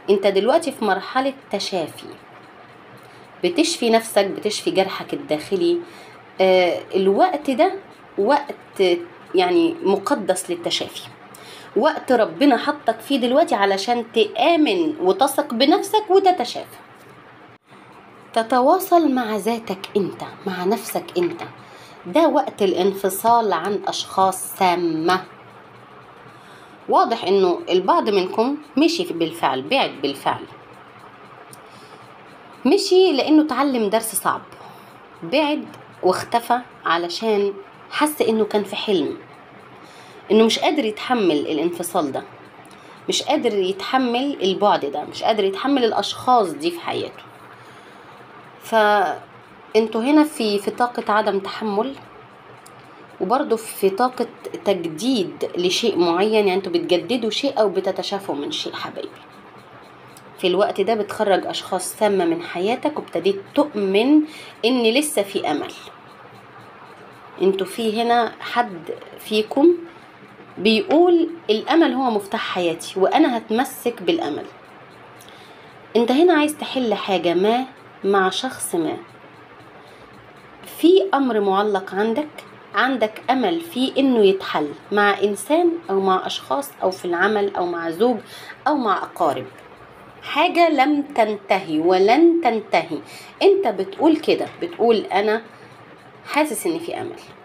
انت دلوقتي في مرحلة تشافي، بتشفي نفسك، بتشفي جرحك الداخلي. الوقت ده وقت يعني مقدس للتشافي، وقت ربنا حطك فيه دلوقتي علشان تآمن وتثق بنفسك وتتشافى، تتواصل مع ذاتك انت، مع نفسك انت. ده وقت الانفصال عن اشخاص سامة. واضح انه البعض منكم مشي بالفعل، بعد بالفعل، مشي لانه تعلم درس صعب، بعد واختفى علشان حس انه كان في حلم، انه مش قادر يتحمل الانفصال ده، مش قادر يتحمل البعد ده، مش قادر يتحمل الاشخاص دي في حياته. فانتوا هنا في طاقة عدم تحمل، وبرضه في طاقة تجديد لشيء معين. يعني انتوا بتجددوا شيء او بتتشافوا من شيء حبايبي. في الوقت ده بتخرج اشخاص سامة من حياتك، وابتديت تؤمن ان لسه في امل. انتوا في هنا حد فيكم بيقول الامل هو مفتاح حياتي وانا هتمسك بالامل. انت هنا عايز تحل حاجة ما مع شخص ما، في امر معلق عندك امل فيه انه يتحل مع انسان او مع اشخاص او في العمل او مع زوج او مع اقارب. حاجة لم تنتهي ولن تنتهي. انت بتقول كده، بتقول انا حاسس ان في امل.